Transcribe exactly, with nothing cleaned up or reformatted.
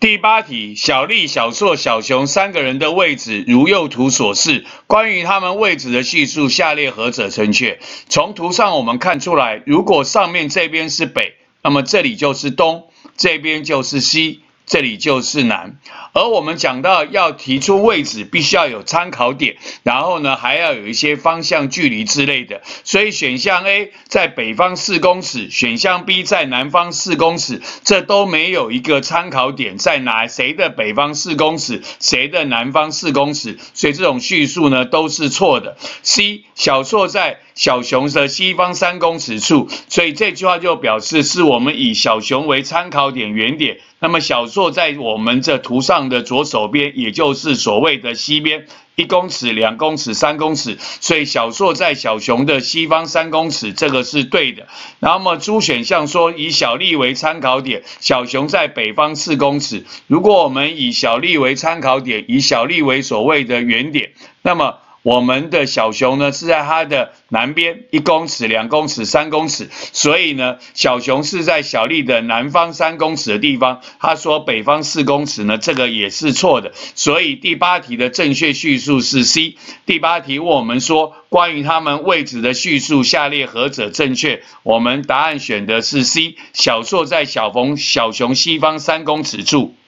第八题，小丽、小硕、小熊三个人的位置如右图所示，关于他们位置的叙述，下列何者正确？从图上我们看出来，如果上面这边是北，那么这里就是东，这边就是西，这里就是南。而我们讲到要提出位置，必须要有参考点，然后呢还要有一些方向距离之类的。所以选项 A 在北方四公尺，选项 B 在南方四公尺，这都没有一个参考点在哪，谁的北方四公尺，谁的南方四公尺，所以这种叙述呢都是错的。C 小硕在小熊的西方三公尺处，所以这句话就表示是我们以小熊为参考点原点，那么小硕在我们这图上的左手边，也就是所谓的西边，一公尺、两公尺、三公尺，所以小硕在小熊的西方三公尺，这个是对的。然后么 D 选项说以小丽为参考点，小熊在北方四公尺。如果我们以小丽为参考点，以小丽为所谓的原点，那么我们的小熊呢是在它的南边一公尺、两公尺、三公尺，所以呢，小熊是在小丽的南方三公尺的地方。他说北方四公尺呢，这个也是错的。所以第八题的正确叙述是 C。第八题问我们说，关于他们位置的叙述，下列何者正确？我们答案选的是 C。小硕在小冯小熊西方三公尺处。